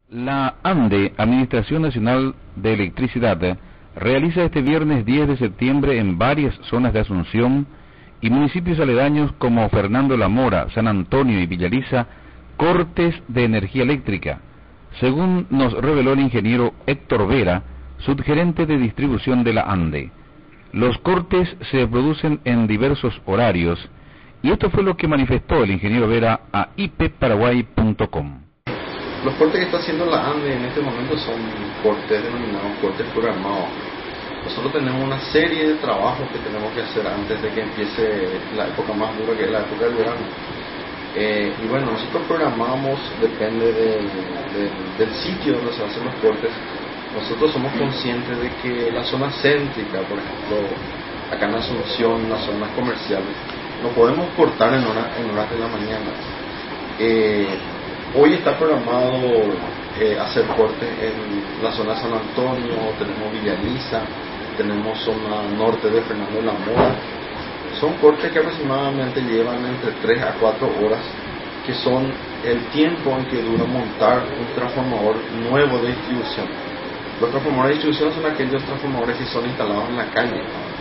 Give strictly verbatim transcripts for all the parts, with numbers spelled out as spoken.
La ANDE, Administración Nacional de Electricidad, realiza este viernes diez de septiembre en varias zonas de Asunción y municipios aledaños como Fernando La Mora, San Antonio y Villaliza, cortes de energía eléctrica, según nos reveló el ingeniero Héctor Vera, subgerente de distribución de la ANDE. Los cortes se producen en diversos horarios y esto fue lo que manifestó el ingeniero Vera a i p paraguay punto com. Los cortes que está haciendo la ANDE en este momento son cortes denominados cortes programados. Nosotros tenemos una serie de trabajos que tenemos que hacer antes de que empiece la época más dura, que es la época del verano. Eh, y bueno, nosotros programamos, depende de, de, del sitio donde se hacen los cortes. Nosotros somos conscientes de que la zona céntrica, por ejemplo, acá en Asunción, las zonas comerciales, no podemos cortar en, hora, en horas de la mañana. Eh, Hoy está programado eh, hacer cortes en la zona de San Antonio, tenemos Villaliza, tenemos zona norte de Fernando La Mora. Son cortes que aproximadamente llevan entre tres a cuatro horas, que son el tiempo en que dura montar un transformador nuevo de distribución. Los transformadores de distribución son aquellos transformadores que son instalados en la calle.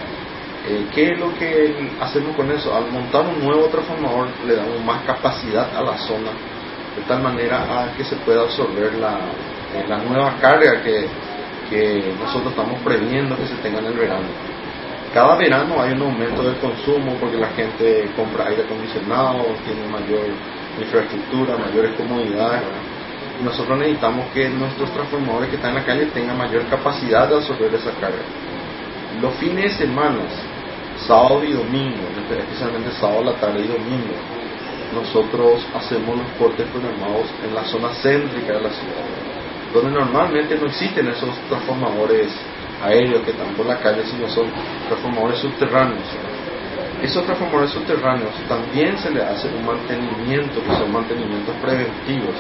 Eh, ¿Qué es lo que hacemos con eso? Al montar un nuevo transformador le damos más capacidad a la zona, de tal manera a que se pueda absorber la, eh, la nueva carga que, que nosotros estamos previendo que se tenga en el verano. Cada verano hay un aumento del consumo porque la gente compra aire acondicionado, tiene mayor infraestructura, mayores comodidades, ¿verdad? Y nosotros necesitamos que nuestros transformadores que están en la calle tengan mayor capacidad de absorber esa carga. Los fines de semana, sábado y domingo, especialmente sábado a la tarde y domingo, nosotros hacemos los cortes programados en la zona céntrica de la ciudad, donde normalmente no existen esos transformadores aéreos que están por la calle, sino son transformadores subterráneos. Esos transformadores subterráneos también se le hace un mantenimiento, que son mantenimientos preventivos.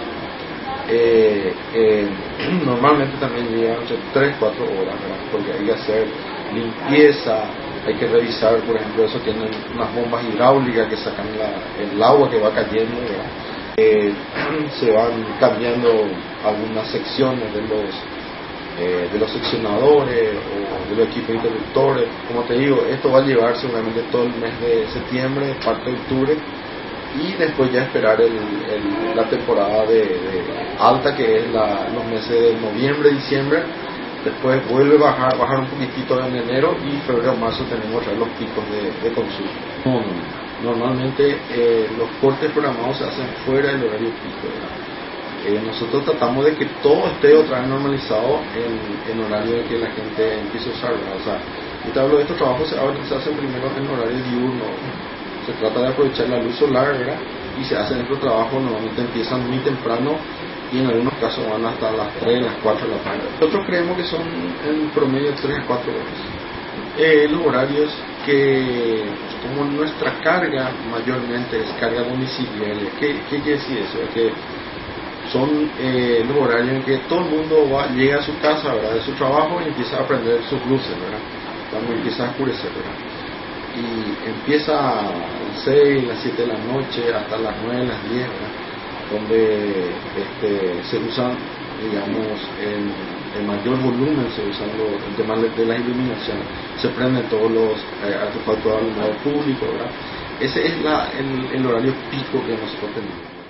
Eh, eh, normalmente también llegan entre tres a cuatro horas, ¿verdad? Porque hay que hacer limpieza, hay que revisar, por ejemplo, eso tienen unas bombas hidráulicas que sacan la, el agua que va cayendo, eh, se van cambiando algunas secciones de los eh, de los seccionadores o de los equipos interruptores. Como te digo, esto va a llevar seguramente todo el mes de septiembre, parte de octubre, y después ya esperar el, el, la temporada de, de alta, que es la, los meses de noviembre, diciembre. Después vuelve a bajar, bajar un poquitito en enero, y febrero, marzo tenemos ya los picos de, de consumo. Normalmente eh, los cortes programados se hacen fuera del horario pico. Eh, nosotros tratamos de que todo esté otra vez normalizado en, en horario de que la gente empiece a usar, ¿verdad? O sea, yo te hablo de estos trabajos, se, se hacen primero en horario diurno. Se trata de aprovechar la luz solar, ¿verdad? Y se hacen estos trabajos, normalmente empiezan muy temprano y en algunos casos van hasta las tres, las cuatro de la tarde. Nosotros creemos que son en promedio tres a cuatro horas. Eh, los horarios que, como nuestra carga mayormente es carga domiciliaria. ¿Qué, qué quiere decir eso? Es que son eh, los horarios en que todo el mundo va, llega a su casa, ¿verdad?, de su trabajo, y empieza a prender sus luces, ¿verdad?, cuando empieza a oscurecer, ¿verdad?, y empieza a las seis, las siete de la noche hasta las nueve, las diez, ¿verdad?, donde este, se usan, digamos, en, en mayor volumen, se usan los, el tema de la iluminación, se prenden todos los eh, artefactos de alumbrado público, ¿verdad? Ese es la, el, el horario pico que nosotros tenemos.